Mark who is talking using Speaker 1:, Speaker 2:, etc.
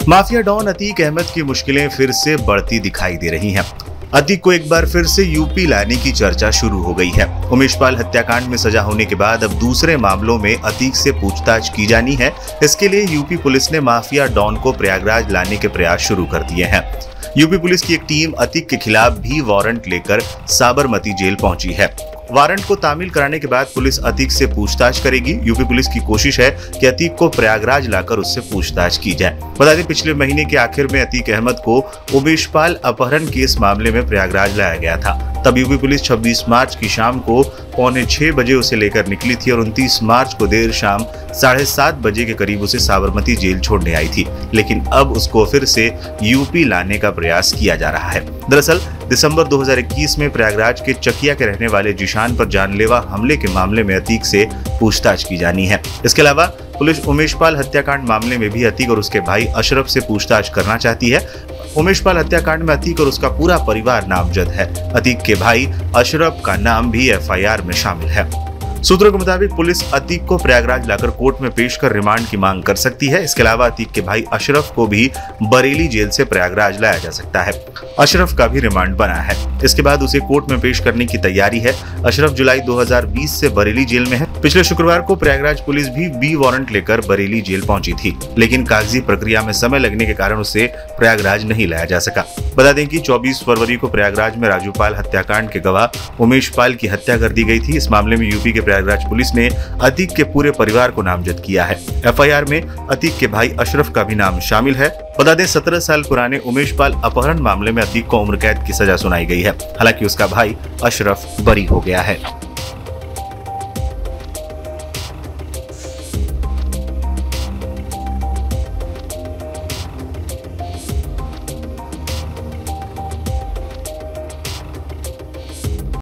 Speaker 1: Mafia don Atiq Ahmad की मुश्किलें फिर से बढ़ती दिखाई दे रही हैं। अतीक को एक बार फिर से यूपी लाने की चर्चा शुरू हो गई है। उमेश पाल हत्याकांड में सजा होने के बाद अब दूसरे मामलों में अतीक से पूछताछ की जानी है। इसके लिए यूपी पुलिस ने माफिया डॉन को प्रयागराज लाने के प्रयास शुरू कर दिए हैं। यूपी पुलिस की एक टीम अतीक के खिलाफ भी वारंट लेकर साबरमती जेल पहुंची है। वारंट को तामील कराने के बाद पुलिस अतीक से पूछताछ करेगी। यूपी पुलिस की कोशिश है कि अतीक को प्रयागराज लाकर उससे पूछताछ की जाए। बता दें, पिछले महीने के आखिर में अतीक अहमद को उमेश पाल अपहरण केस मामले में प्रयागराज लाया गया था। तब यूपी पुलिस 26 मार्च की शाम को 5:45 बजे उसे लेकर निकली थी और 29 मार्च को देर शाम 7:30 बजे के करीब उसे साबरमती जेल छोड़ने आई थी। लेकिन अब उसको फिर से यूपी लाने का प्रयास किया जा रहा है। दरअसल दिसंबर 2021 में प्रयागराज के चकिया के रहने वाले जिशान पर जानलेवा हमले के मामले में अतीक से पूछताछ की जानी है। इसके अलावा पुलिस उमेश पाल हत्याकांड मामले में भी अतीक और उसके भाई अशरफ से पूछताछ करना चाहती है। उमेश पाल हत्याकांड में अतीक और उसका पूरा परिवार नामजद है। अतीक के भाई अशरफ का नाम भी एफआईआर में शामिल है। सूत्रों के मुताबिक पुलिस अतीक को प्रयागराज लाकर कोर्ट में पेश कर रिमांड की मांग कर सकती है। इसके अलावा अतीक के भाई अशरफ को भी बरेली जेल से प्रयागराज लाया जा सकता है। अशरफ का भी रिमांड बना है। इसके बाद उसे कोर्ट में पेश करने की तैयारी है। अशरफ जुलाई 2020 से बरेली जेल में है। पिछले शुक्रवार को प्रयागराज पुलिस भी बी वारंट लेकर बरेली जेल पहुंची थी, लेकिन कागजी प्रक्रिया में समय लगने के कारण उसे प्रयागराज नहीं लाया जा सका। बता दें कि 24 फरवरी को प्रयागराज में राजू पाल हत्याकांड के गवाह उमेश पाल की हत्या कर दी गई थी। इस मामले में यूपी के प्रयागराज पुलिस ने अतीक के पूरे परिवार को नामजद किया है। एफआईआर में अतीक के भाई अशरफ का भी नाम शामिल है। बता दें, 17 साल पुराने उमेश पाल अपहरण मामले में अतीक को उम्र कैद की सजा सुनाई गई है। हालांकि उसका भाई अशरफ बरी हो गया है।